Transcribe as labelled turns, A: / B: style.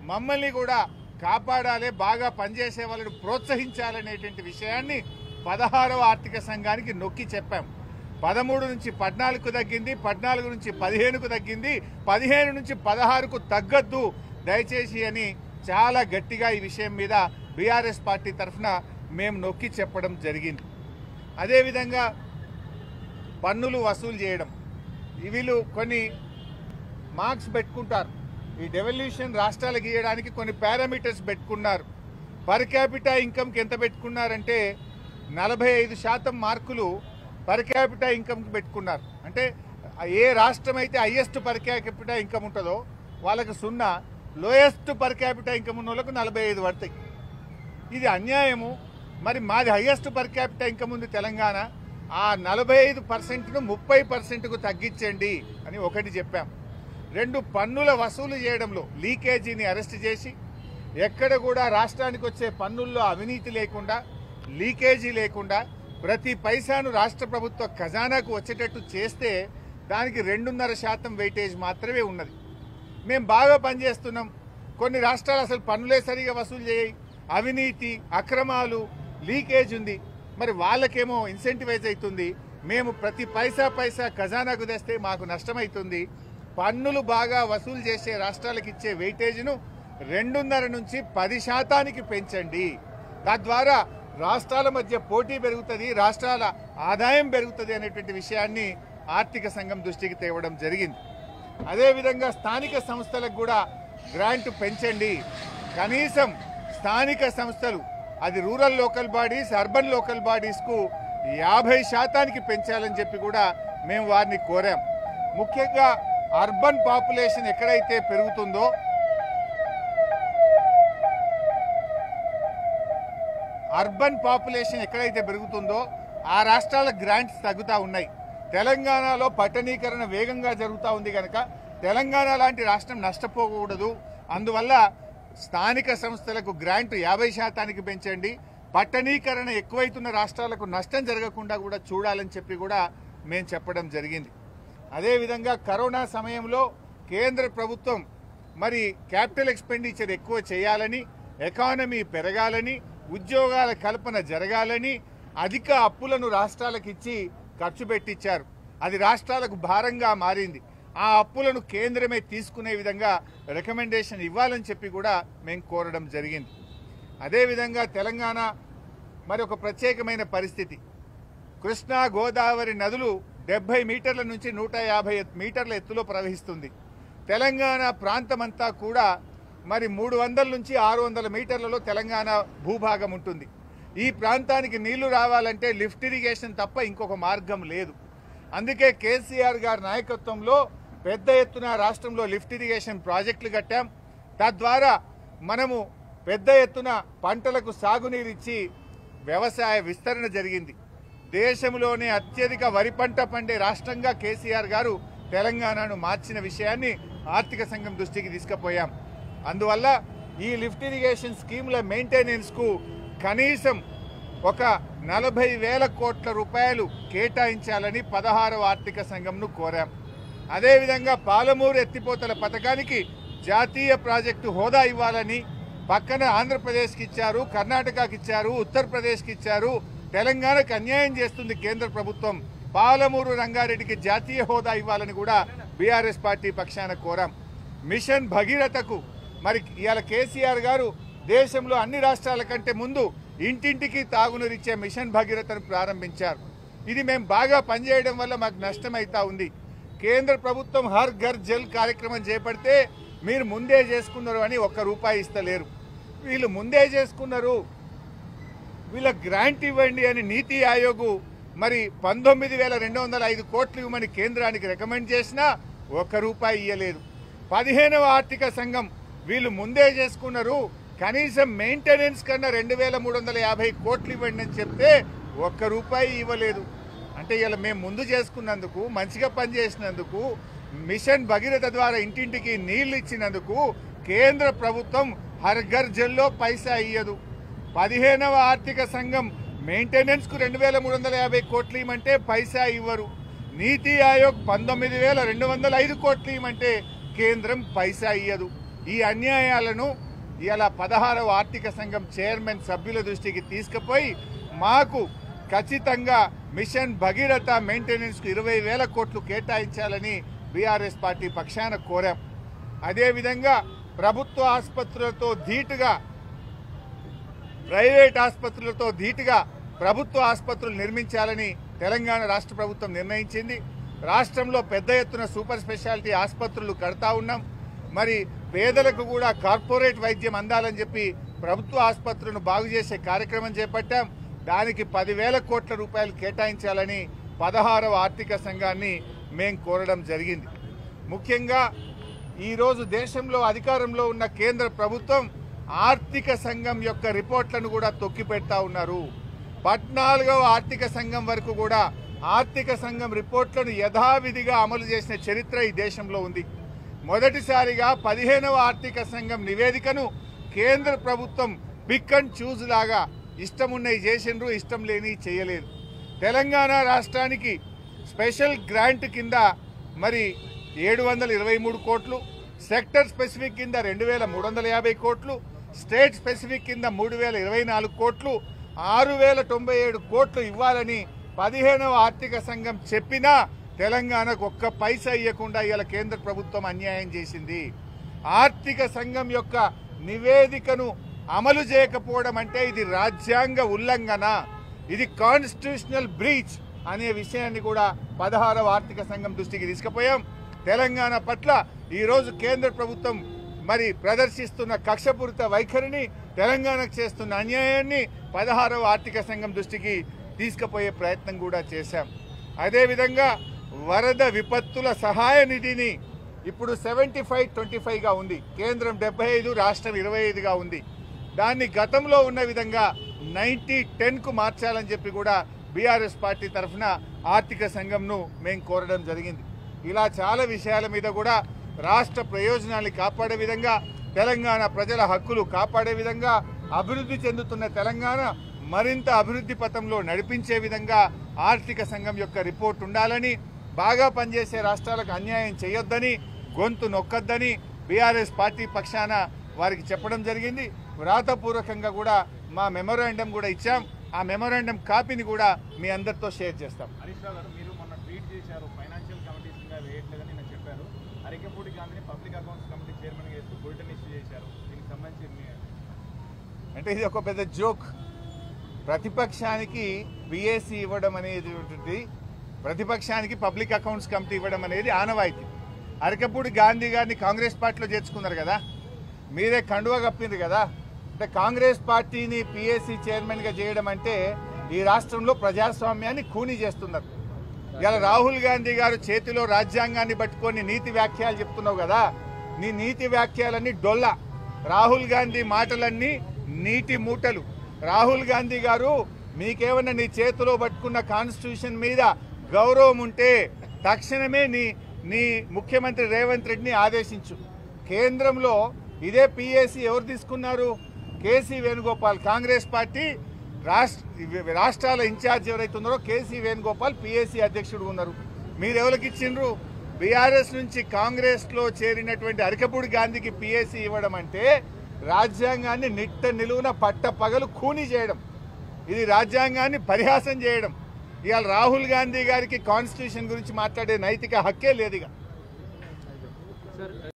A: మమ్మల్ని కూడా కాపాడాలి, బాగా పనిచేసే వాళ్ళని ప్రోత్సహించాలనేటువంటి విషయాన్ని 16వ ఆర్థిక సంఘానికి నొక్కి చెప్పాం. 13 నుంచి 14కు తగ్గింది, 14 నుంచి 15కు తగ్గింది, 15 నుంచి 16కు తగ్గద్దు దయచేసి అని చాలా గట్టిగా ఈ విషయం మీద బీఆర్ఎస్ పార్టీ తరఫున మేము నొక్కి చెప్పడం జరిగింది. అదేవిధంగా పన్నులు వసూలు చేయడం, వీళ్ళు కొన్ని మార్క్స్ పెట్టుకుంటారు. ఈ డెవల్యూషన్ రాష్ట్రాలకు ఇవ్వడానికి కొన్ని పారామీటర్స్ పెట్టుకున్నారు. పర్ క్యాపిటా ఇన్కమ్కి ఎంత పెట్టుకున్నారంటే 45% మార్కులు పర్ క్యాపిటా ఇన్కమ్కి పెట్టుకున్నారు. అంటే ఏ రాష్ట్రం అయితే హైయెస్ట్ పర్ క్యాపిటా ఇన్కమ్ ఉంటుందో వాళ్ళకు 0, లోయెస్ట్ పర్ క్యాపిటా ఇన్కమ్ ఉన్న వాళ్ళకు 45 పడతాయి. ఇది అన్యాయము. మరి మాది హైయెస్ట్ పర్ క్యాపిటా ఇన్కమ్ ఉంది తెలంగాణ, ఆ 45%ను 30%కు తగ్గించండి అని ఒకటి చెప్పాం. 2, పన్నుల వసూలు చేయడంలో లీకేజీని అరెస్ట్ చేసి ఎక్కడ కూడా రాష్ట్రానికి వచ్చే పన్నుల్లో అవినీతి లేకుండా, లీకేజీ లేకుండా ప్రతి పైసాను రాష్ట్ర ప్రభుత్వ ఖజానాకు వచ్చేటట్టు చేస్తే దానికి 2.5% వెయిటేజ్ మాత్రమే ఉన్నది. మేము బాగా పనిచేస్తున్నాం. కొన్ని రాష్ట్రాలు అసలు పన్నులే సరిగా వసూలు చేయి, అవినీతి, అక్రమాలు, లీకేజ్ ఉంది. మరి వాళ్ళకేమో ఇన్సెంటివైజ్ అవుతుంది. మేము ప్రతి పైసా ఖజానాకు తెస్తే మాకు నష్టమవుతుంది. పన్నులు బాగా వసూలు చేసే రాష్ట్రాలకు ఇచ్చే వెయిటేజ్ను 2.5 నుంచి 10%కి పెంచండి. తద్వారా రాష్ట్రాల మధ్య పోటీ పెరుగుతుంది, రాష్ట్రాల ఆదాయం పెరుగుతుంది అనేటువంటి విషయాన్ని ఆర్థిక సంఘం దృష్టికి తేవడం జరిగింది. అదేవిధంగా స్థానిక సంస్థలకు కూడా గ్రాంట్ పెంచండి. కనీసం స్థానిక సంస్థలు, అది rural local bodies, urban local బాడీస్కు 50%కి పెంచాలని చెప్పి కూడా మేము వారిని కోరాం. ముఖ్యంగా అర్బన్ పాపులేషన్ ఎక్కడైతే పెరుగుతుందో, ఆ రాష్ట్రాల గ్రాంట్స్ తగ్గుతూ ఉన్నాయి. తెలంగాణలో పట్టణీకరణ వేగంగా జరుగుతూ ఉంది కనుక తెలంగాణ లాంటి రాష్ట్రం నష్టపోకూడదు. అందువల్ల స్థానిక సంస్థలకు గ్రాంట్ 50%కి పెంచండి. పట్టణీకరణ ఎక్కువైతున్న రాష్ట్రాలకు నష్టం జరగకుండా కూడా చూడాలని చెప్పి కూడా మేము చెప్పడం జరిగింది. అదేవిధంగా కరోనా సమయంలో కేంద్ర ప్రభుత్వం మరి క్యాపిటల్ ఎక్స్పెండిచర్ ఎక్కువ చేయాలని, ఎకానమీ పెరగాలని, ఉద్యోగాల కల్పన జరగాలని అధిక అప్పులను రాష్ట్రాలకు ఇచ్చి ఖర్చు పెట్టించారు. అది రాష్ట్రాలకు భారంగా మారింది. ఆ అప్పులను కేంద్రమే తీసుకునే విధంగా రికమెండేషన్ ఇవ్వాలని చెప్పి కూడా మేము కోరడం జరిగింది. అదేవిధంగా తెలంగాణ మరి ఒక ప్రత్యేకమైన పరిస్థితి. కృష్ణా, గోదావరి నదులు 70 మీటర్ల నుంచి 150 మీటర్ల ఎత్తులో ప్రవహిస్తుంది. తెలంగాణ ప్రాంతమంతా కూడా మరి 300 నుంచి 600 మీటర్లలో తెలంగాణ భూభాగం ఉంటుంది. ఈ ప్రాంతానికి నీళ్లు రావాలంటే లిఫ్ట్ ఇరిగేషన్ తప్ప ఇంకొక మార్గం లేదు. అందుకే కేసీఆర్ గారి నాయకత్వంలో పెద్ద ఎత్తున రాష్ట్రంలో లిఫ్ట్ ఇరిగేషన్ ప్రాజెక్టులు కట్టాం. తద్వారా మనము పెద్ద ఎత్తున పంటలకు సాగునీరిచ్చి వ్యవసాయ విస్తరణ జరిగింది. దేశంలోనే అత్యధిక వరి పంట పండే రాష్ట్రంగా కేసీఆర్ గారు తెలంగాణను మార్చిన విషయాన్ని ఆర్థిక సంఘం దృష్టికి తీసుకుపోయాం. అందువల్ల ఈ లిఫ్ట్ ఇరిగేషన్ స్కీముల మెయింటెనెన్స్కు కనీసం ఒక 40,000 కోట్ల రూపాయలు కేటాయించాలని 16వ ఆర్థిక సంఘంను కోరాం. అదేవిధంగా పాలమూరు ఎత్తిపోతల పథకానికి జాతీయ ప్రాజెక్టు హోదా ఇవ్వాలని పక్కన ఆంధ్రప్రదేశ్కి ఇచ్చారు, కర్ణాటకకి ఇచ్చారు, ఉత్తరప్రదేశ్కి ఇచ్చారు. తెలంగాణకు అన్యాయం చేస్తుంది కేంద్ర ప్రభుత్వం. పాలమూరు రంగారెడ్డికి జాతీయ హోదా ఇవ్వాలని కూడా బీఆర్ఎస్ పార్టీ పక్షాన కోరాం. మిషన్ భగీరథకు మరి ఇవాళ కేసీఆర్ గారు దేశంలో అన్ని రాష్ట్రాల కంటే ముందు ఇంటింటికి తాగునీరిచ్చే మిషన్ భగీరథను ప్రారంభించారు. ఇది మేము బాగా పనిచేయడం వల్ల మాకు నష్టమైతా ఉంది. కేంద్ర ప్రభుత్వం హర్ ఘర్ జల్ కార్యక్రమం చేపడితే మీరు ముందే చేసుకున్నారు అని ₹1 ఇస్తలేరు. వీళ్ళు ముందే చేసుకున్నారు, వీళ్ళ గ్రాంట్ ఇవ్వండి అని నీతి ఆయోగ్ మరి 19,205 కోట్లు ఇవ్వమని కేంద్రానికి రికమెండ్ చేసినా ₹1 ఇయ్యలేదు. 15వ ఆర్థిక సంఘం వీళ్ళు ముందే చేసుకున్నారు, కనీసం మెయింటెనెన్స్ కన్నా 2,350 కోట్లు ఇవ్వండి అని చెప్తే ₹1 ఇవ్వలేదు. అంటే ఇలా మేము ముందు చేసుకున్నందుకు, మంచిగా పనిచేసినందుకు, మిషన్ భగీరథ ద్వారా ఇంటింటికి నీళ్లు ఇచ్చినందుకు కేంద్ర ప్రభుత్వం హర్ ఘర్ జల్లో పైసా ఇయ్యదు. 15వ ఆర్థిక సంఘం మెయింటెనెన్స్కు 2,350 కోట్లు ఇవ్వమంటే పైసా ఇవ్వరు. నీతి ఆయోగ్ 19,205 కోట్లు ఇవ్వమంటే కేంద్రం పైసా ఇయ్యదు. ఈ అన్యాయాలను ఇలా 16వ ఆర్థిక సంఘం చైర్మన్ సభ్యుల దృష్టికి తీసుకుపోయి మాకు ఖచ్చితంగా మిషన్ భగీరథ మెయింటెనెన్స్కు 20,000 కోట్లు కేటాయించాలని బీఆర్ఎస్ పార్టీ పక్షాన కోరాం. అదేవిధంగా ప్రభుత్వ ఆసుపత్రులతో ధీటుగా ప్రైవేట్ ఆసుపత్రులతో ధీటుగా ప్రభుత్వ ఆసుపత్రులు నిర్మించాలని తెలంగాణ రాష్ట్ర ప్రభుత్వం నిర్ణయించింది. రాష్ట్రంలో పెద్ద ఎత్తున సూపర్ స్పెషాలిటీ ఆసుపత్రులు కడతా ఉన్నాం. మరి పేదలకు కూడా కార్పొరేట్ వైద్యం అందాలని చెప్పి ప్రభుత్వ ఆసుపత్రులను బాగు చేసే కార్యక్రమం చేపట్టాం. దానికి 10,000 కోట్ల రూపాయలు కేటాయించాలని 16వ ఆర్థిక సంఘాన్ని మేము కోరడం జరిగింది. ముఖ్యంగా ఈరోజు దేశంలో అధికారంలో ఉన్న కేంద్ర ప్రభుత్వం ఆర్థిక సంఘం యొక్క రిపోర్ట్లను కూడా తొక్కిపెడతా ఉన్నారు. 14వ ఆర్థిక సంఘం వరకు కూడా ఆర్థిక సంఘం రిపోర్ట్లను యథావిధిగా అమలు చేసిన చరిత్ర ఈ దేశంలో ఉంది. మొదటిసారిగా 15వ ఆర్థిక సంఘం నివేదికను కేంద్ర ప్రభుత్వం పిక్ అండ్ చూజ్ లాగా ఇష్టమున్నవి చేసిండ్రు, ఇష్టం లేని చేయలేదు. తెలంగాణ రాష్ట్రానికి స్పెషల్ గ్రాంట్ కింద మరి 723 కోట్లు, సెక్టర్ స్పెసిఫిక్ కింద 2,350 కోట్లు, స్టేట్ స్పెసిఫిక్ కింద 3,024 కోట్లు, 6,097 కోట్లు ఇవ్వాలని 15వ ఆర్థిక సంఘం చెప్పినా తెలంగాణకు ఒక్క పైసా ఇవ్వకుండా ఇలా కేంద్ర ప్రభుత్వం అన్యాయం చేసింది. ఆర్థిక సంఘం యొక్క నివేదికను అమలు చేయకపోవడం అంటే ఇది రాజ్యాంగ ఉల్లంఘన, ఇది కాన్స్టిట్యూషనల్ బ్రీచ్ అనే విషయాన్ని కూడా 16వ ఆర్థిక సంఘం దృష్టికి తీసుకుపోయాం. తెలంగాణ పట్ల ఈరోజు కేంద్ర ప్రభుత్వం మరి ప్రదర్శిస్తున్న కక్షపూరిత వైఖరిని, తెలంగాణకు చేస్తున్న అన్యాయాన్ని 16వ ఆర్థిక సంఘం దృష్టికి తీసుకుపోయే ప్రయత్నం కూడా చేశాం. అదేవిధంగా వరద విపత్తుల సహాయ నిధిని ఇప్పుడు 75-25గా ఉంది. కేంద్రం 75, రాష్ట్రం 25గా ఉంది. దాన్ని గతంలో ఉన్న విధంగా 90-10కు మార్చాలని చెప్పి కూడా బీఆర్ఎస్ పార్టీ తరఫున ఆర్థిక సంఘంను మేము కోరడం జరిగింది. ఇలా చాలా విషయాల మీద కూడా రాష్ట్ర ప్రయోజనాన్ని కాపాడే విధంగా, తెలంగాణ ప్రజల హక్కులు కాపాడే విధంగా, అభివృద్ధి చెందుతున్న తెలంగాణ మరింత అభివృద్ధి పథంలో నడిపించే విధంగా ఆర్థిక సంఘం యొక్క రిపోర్ట్ ఉండాలని, బాగా పనిచేసే రాష్ట్రాలకు అన్యాయం చేయొద్దని, గొంతు నొక్కొద్దని బీఆర్ఎస్ పార్టీ పక్షాన వారికి చెప్పడం జరిగింది. వ్రాతపూర్వకంగా కూడా మా మెమోరాండం కూడా ఇచ్చాం. ఆ మెమోరాండం కాపీని కూడా మీ అందరితో షేర్ చేస్తాం.
B: హరీష్ రావు గారు, మీరు మొన్న ట్వీట్ చేశారు, ఫైనాన్షియల్ కమిటీస్ గా వేయట్లేదని నేను చెప్పారు. అరికెపూడి గాంధీని పబ్లిక్ అకౌంట్స్ కమిటీ చైర్మన్ గా చేస్తూ బులెటిన్ ఇష్యూ చేశారు. దీనికి సంబంధించి
A: అంటే ఇది ఒక పెద్ద జోక్. ప్రతిపక్షానికి పిఎస్సి ఇవ్వడం అనేది, ప్రతిపక్షానికి పబ్లిక్ అకౌంట్స్ కమిటీ ఇవ్వడం అనేది ఆనవాయితీ. అరికెపూడి గాంధీ గారిని కాంగ్రెస్ పార్టీలో చేర్చుకున్నారు కదా, మీరే కండువా కప్పింది కదా. అంటే కాంగ్రెస్ పార్టీని పిఎస్సి చైర్మన్గా చేయడం అంటే ఈ రాష్ట్రంలో ప్రజాస్వామ్యాన్ని ఖూనీ చేస్తున్నారు. ఇలా రాహుల్ గాంధీ గారు చేతిలో రాజ్యాంగాన్ని పట్టుకొని నీతి వ్యాఖ్యలు చెప్తున్నావు కదా, నీ నీతి వ్యాఖ్యలన్నీ డొల్ల. రాహుల్ గాంధీ మాటలన్నీ నీటి మూటలు. రాహుల్ గాంధీ గారు, మీకేమన్నా నీ చేతిలో పట్టుకున్న కాన్స్టిట్యూషన్ మీద గౌరవం ఉంటే తక్షణమే నీ ముఖ్యమంత్రి రేవంత్ రెడ్డిని ఆదేశించు. కేంద్రంలో ఇదే పిఎస్సి ఎవరు తీసుకున్నారు? కేసీ వేణుగోపాల్. కాంగ్రెస్ పార్టీ రాష్ట్రాల ఇన్ఛార్జ్ ఎవరైతే ఉన్నారో కేసీ వేణుగోపాల్ పిఎస్సి అధ్యక్షుడు ఉన్నారు. మీరు ఎవరికి ఇచ్చిండ్రు? బీఆర్ఎస్ నుంచి కాంగ్రెస్లో చేరినటువంటి అరికెపూడి గాంధీకి పిఎస్సి ఇవ్వడం అంటే రాజ్యాంగాన్ని నిట్ట నిలువున పట్ట పగలు ఖూనీ చేయడం, ఇది రాజ్యాంగాన్ని పరిహాసం చేయడం. ఇవాళ రాహుల్ గాంధీ గారికి కాన్స్టిట్యూషన్ గురించి మాట్లాడే నైతిక హక్కే లేదు.